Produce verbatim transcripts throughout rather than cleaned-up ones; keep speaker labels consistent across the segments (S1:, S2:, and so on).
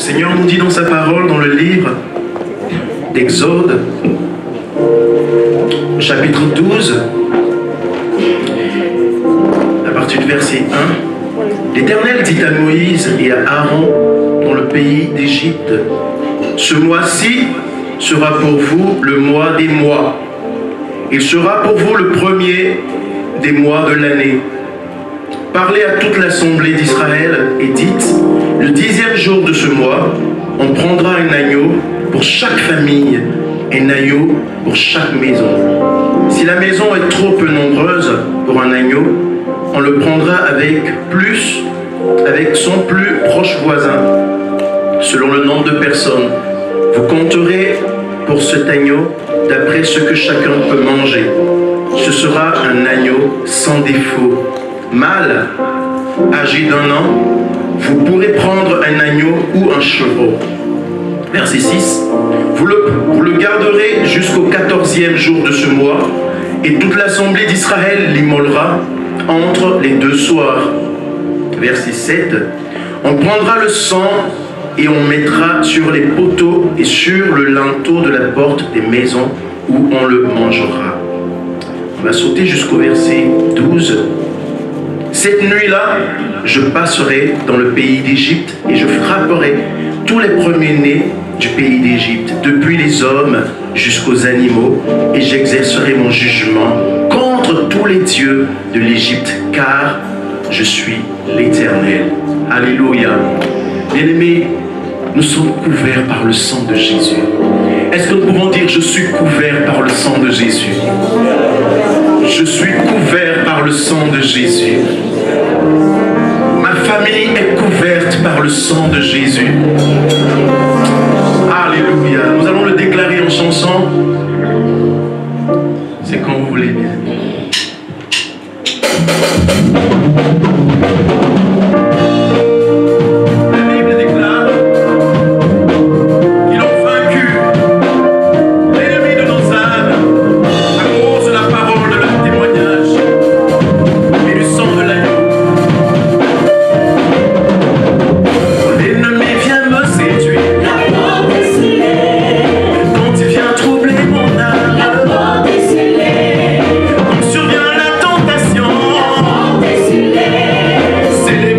S1: Seigneur nous dit dans sa parole, dans le livre d'Exode, chapitre douze, à partir du verset un, l'Éternel dit à Moïse et à Aaron dans le pays d'Égypte, « Ce mois-ci sera pour vous le mois des mois. Il sera pour vous le premier des mois de l'année. Parlez à toute l'assemblée d'Israël et dites, le dixième jour de ce mois, on prendra un agneau pour chaque famille, un agneau pour chaque maison. Si la maison est trop peu nombreuse pour un agneau, on le prendra avec plus, avec son plus proche voisin, selon le nombre de personnes. Vous compterez pour cet agneau d'après ce que chacun peut manger. Ce sera un agneau sans défaut. Mâle, âgé d'un an, vous pourrez prendre un agneau ou un chevreau. Verset six. Vous le, vous le garderez jusqu'au quatorzième jour de ce mois, et toute l'assemblée d'Israël l'immolera entre les deux soirs. Verset sept. On prendra le sang et on mettra sur les poteaux et sur le linteau de la porte des maisons où on le mangera. On va sauter jusqu'au verset douze. Cette nuit-là, je passerai dans le pays d'Égypte et je frapperai tous les premiers-nés du pays d'Égypte, depuis les hommes jusqu'aux animaux, et j'exercerai mon jugement contre tous les dieux de l'Égypte, car je suis l'Éternel. Alléluia. Bien-aimés, nous sommes couverts par le sang de Jésus. Est-ce que nous pouvons dire, je suis couvert par le sang de Jésus? Je suis couvert par le sang de Jésus. Ma famille est couverte par le sang de Jésus. Alléluia. Nous allons le déclarer en chanson. C'est quand vous voulez, bien. La Bible déclare qu'ils ont vaincu l'ennemi de nos âmes à cause de la parole de leur témoignage et du sang de l'agneau. L'ennemi vient me séduire, la porte est scellée. Quand il vient troubler mon âme, la porte est scellée. Quand survient la tentation, la porte est scellée.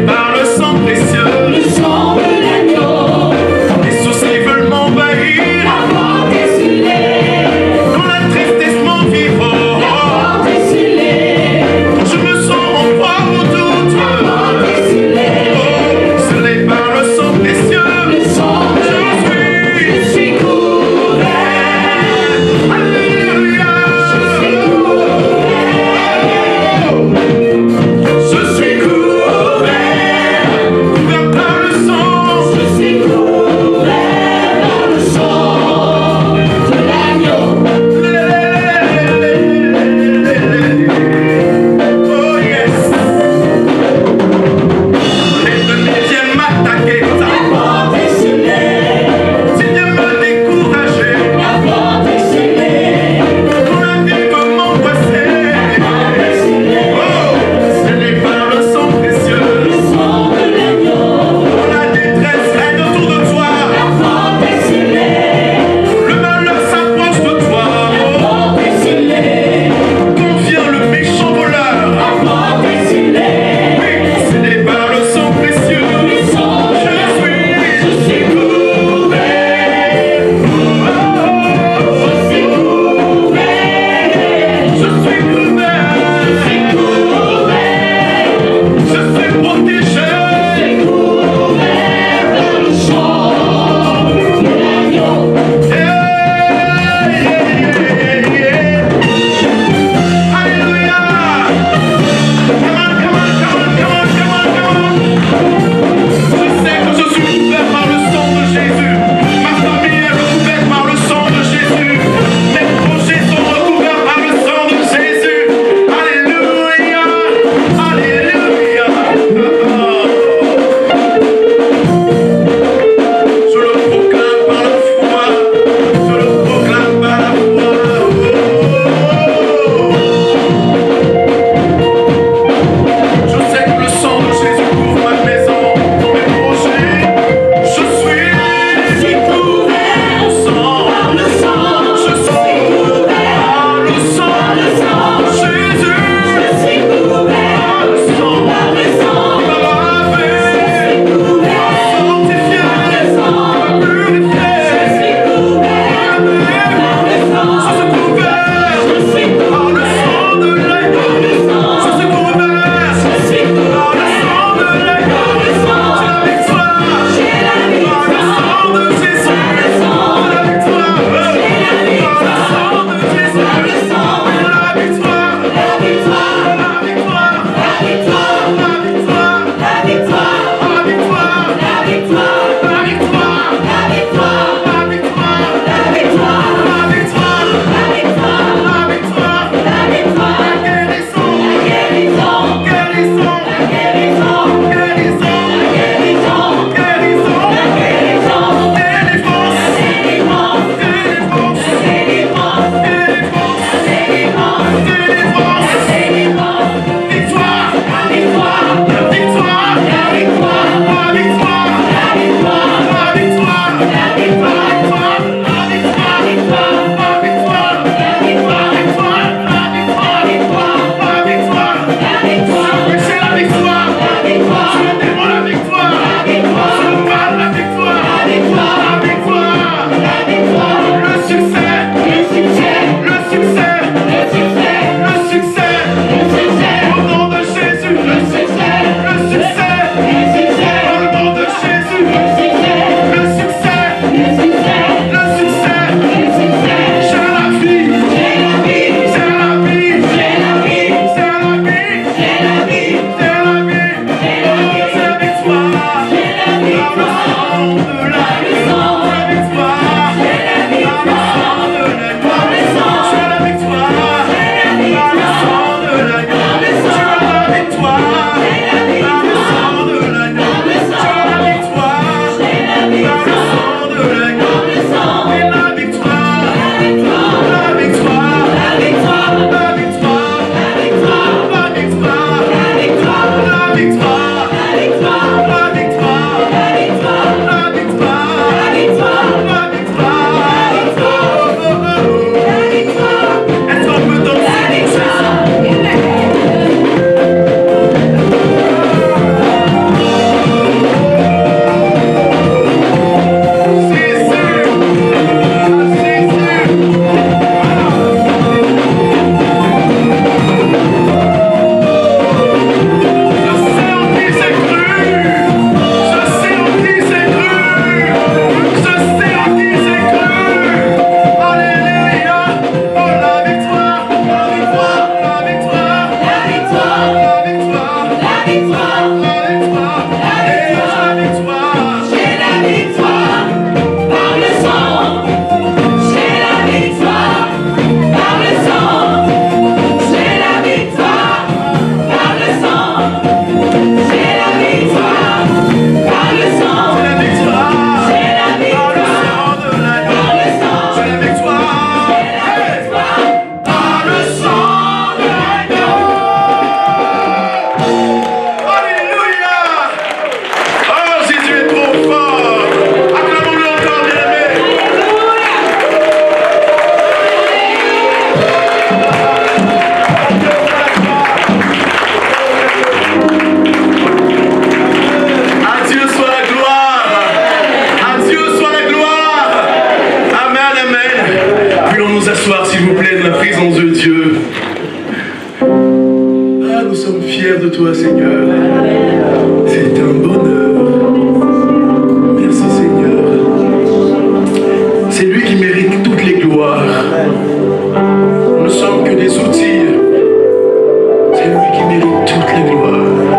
S2: sommes fiers de toi, Seigneur. C'est un bonheur. Merci, Seigneur. C'est lui qui mérite toutes les gloires. Nous ne sommes que des outils. C'est lui qui mérite toutes les gloires.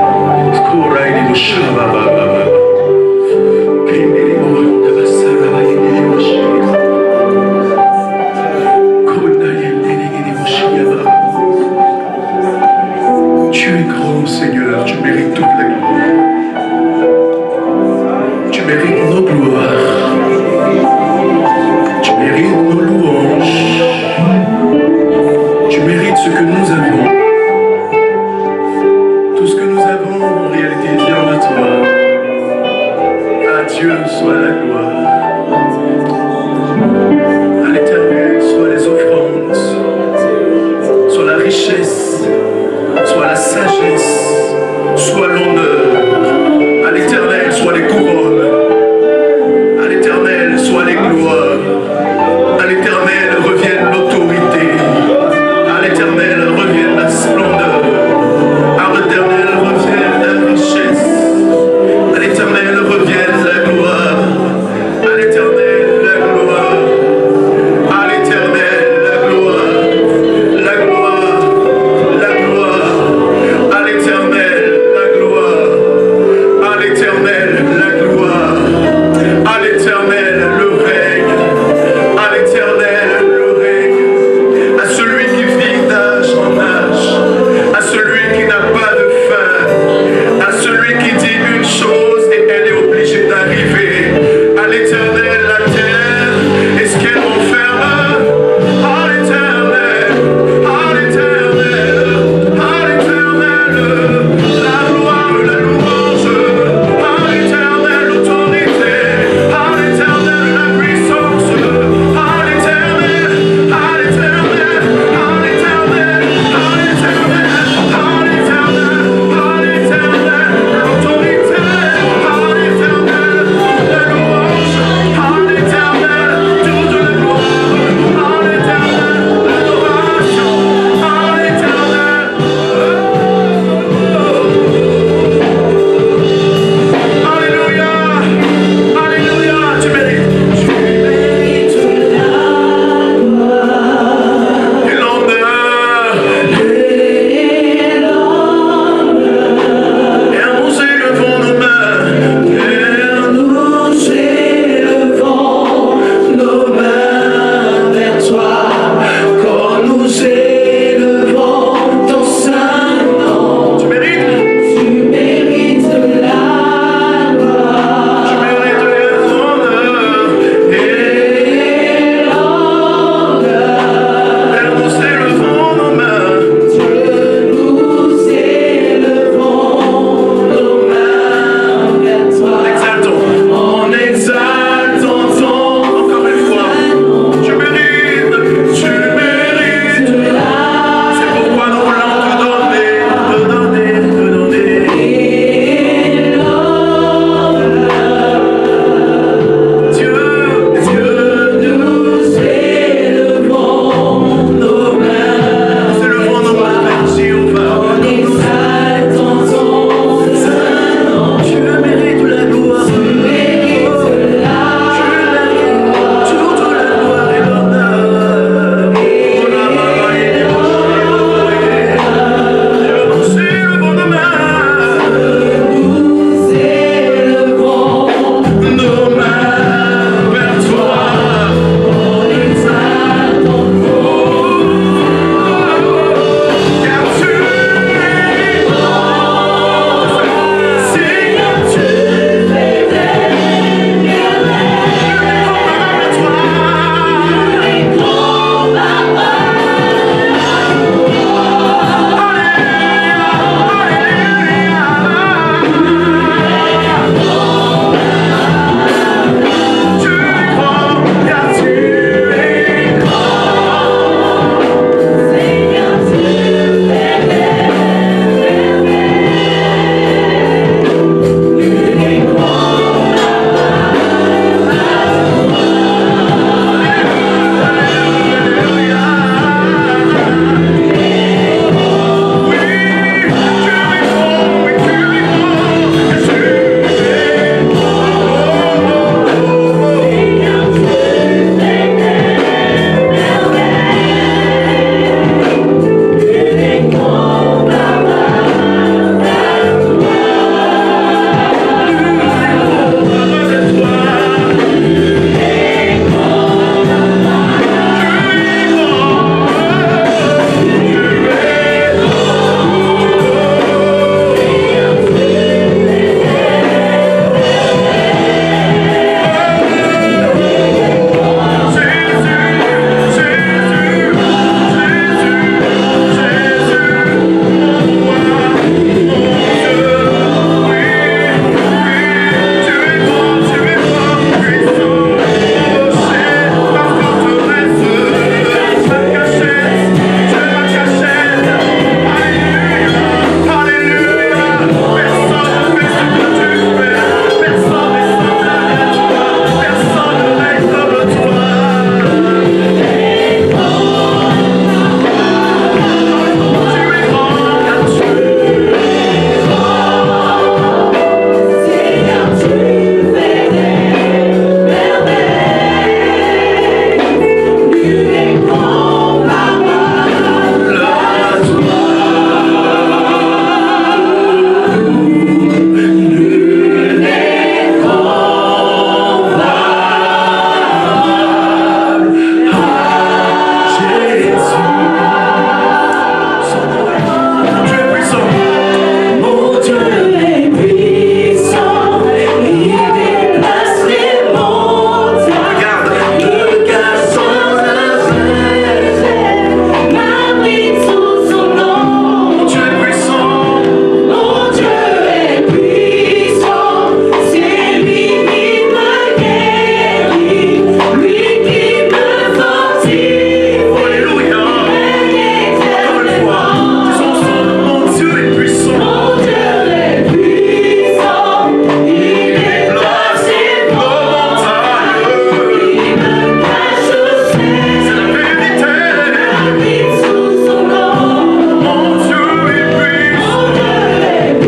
S2: Tu es grand, Seigneur, tu mérites toute la gloire. Tu mérites nos gloires. Tu mérites nos louanges. Tu mérites ce que nous avons. Tout ce que nous avons en réalité vient de toi. À Dieu soit la gloire. À l'Éternel soit les offrandes, soit la richesse, soit la sagesse, soit l'honneur. À l'Éternel soit les couronnes. À l'Éternel soit les gloires. À l'Éternel revienne l'autorité. À l'Éternel revienne la splendeur. À l'Éternel revienne la richesse. À l'Éternel revienne la gloire. À l'Éternel la gloire. À l'Éternel la gloire. La gloire. La gloire. À l'Éternel la gloire. À l'Éternel la gloire.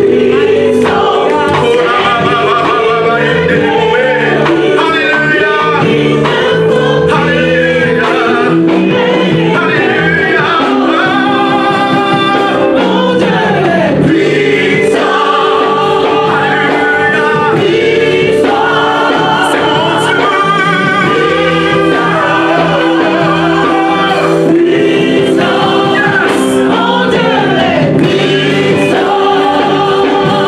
S2: Yes.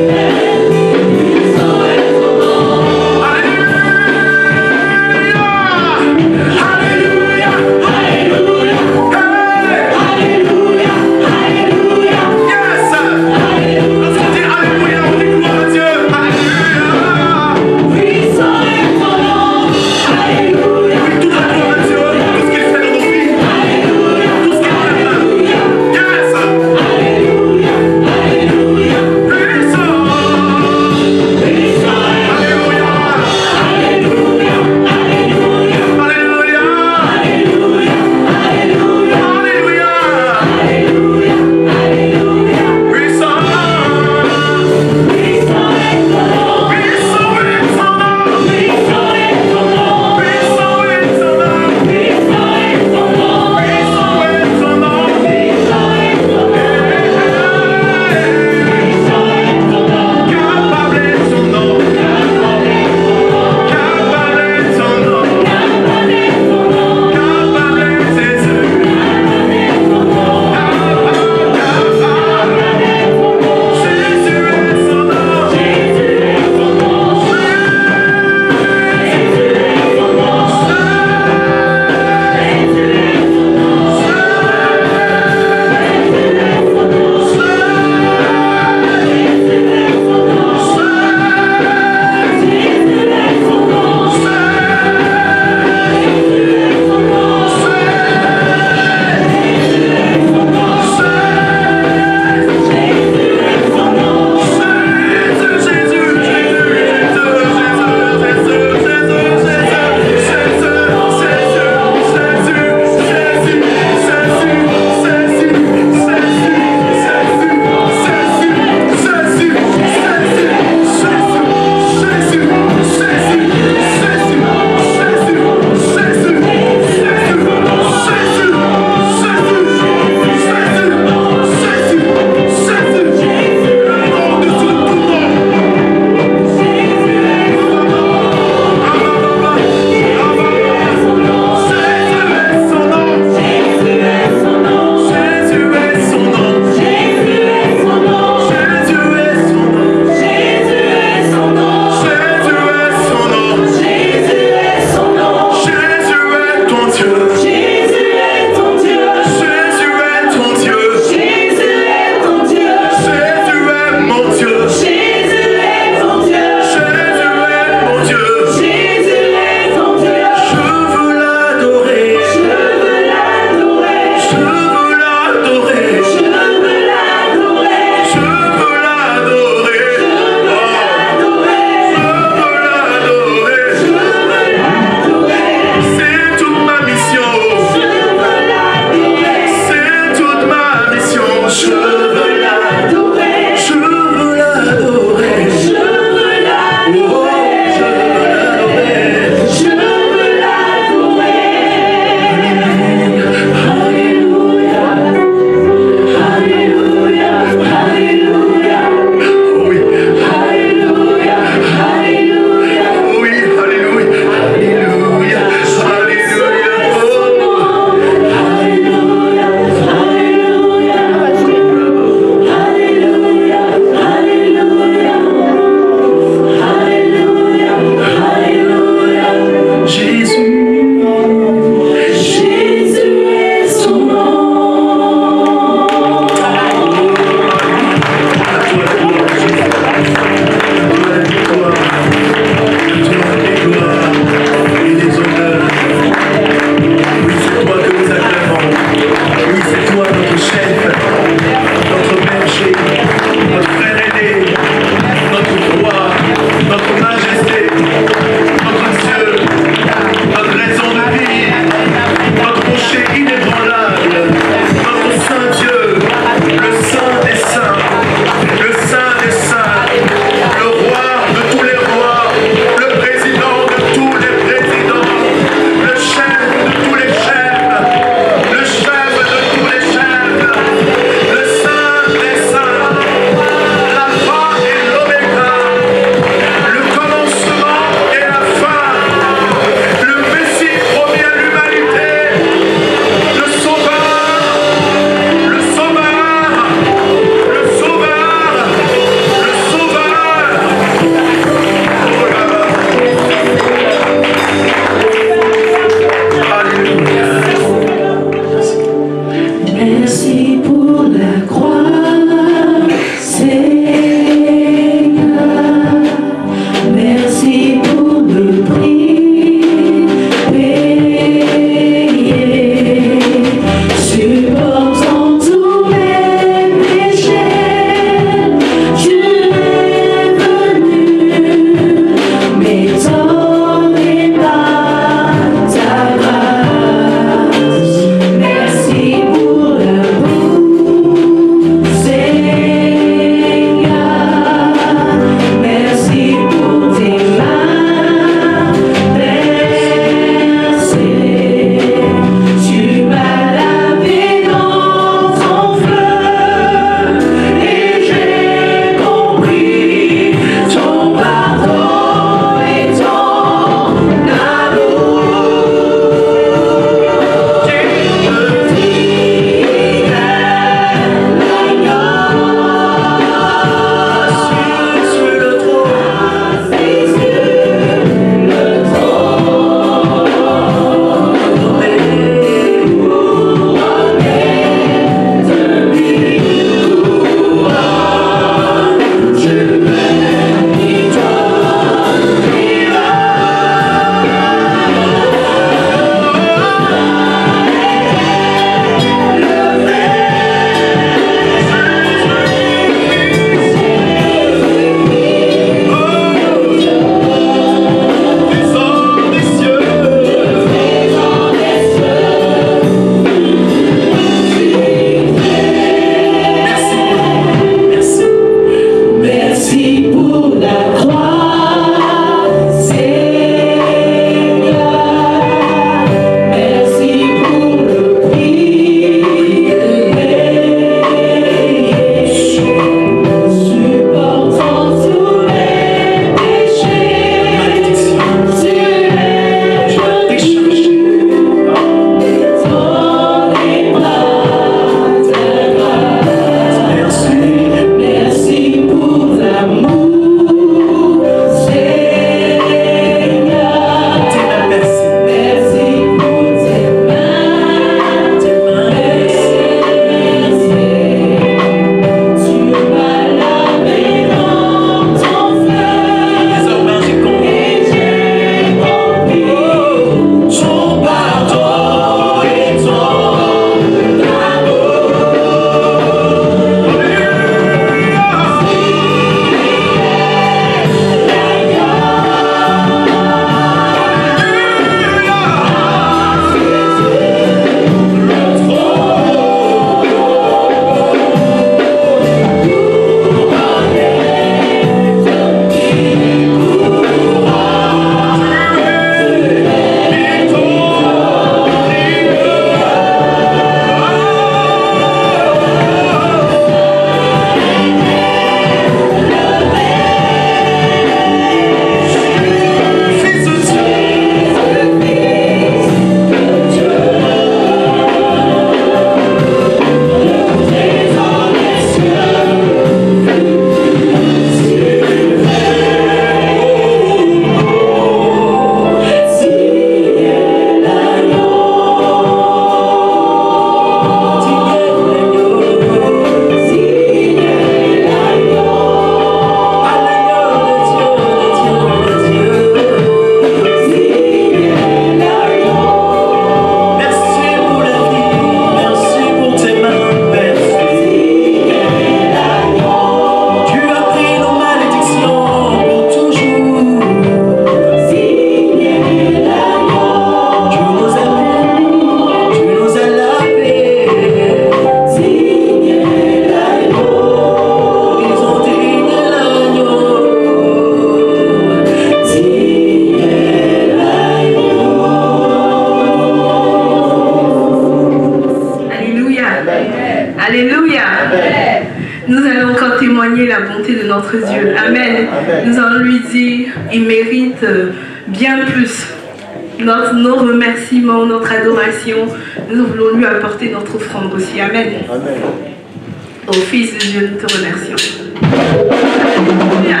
S3: Alléluia. Nous allons encore témoigner la bonté de notre Dieu. Amen. Nous allons lui dire, il mérite bien plus. Notre, nos remerciements, notre adoration, nous voulons lui apporter notre offrande aussi. Amen.
S4: Amen.
S3: Ô Fils de Dieu, nous te remercions. Alléluia.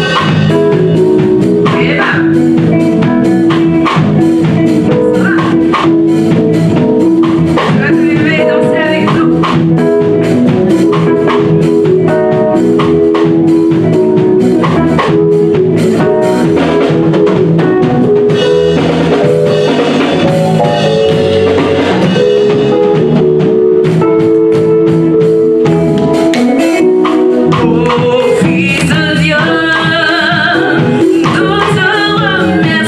S3: Et là. Ça va? Tu vas te lever et danser avec nous.
S5: Oh, Fils de Dieu, nous te remercions.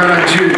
S2: Gloire à Dieu.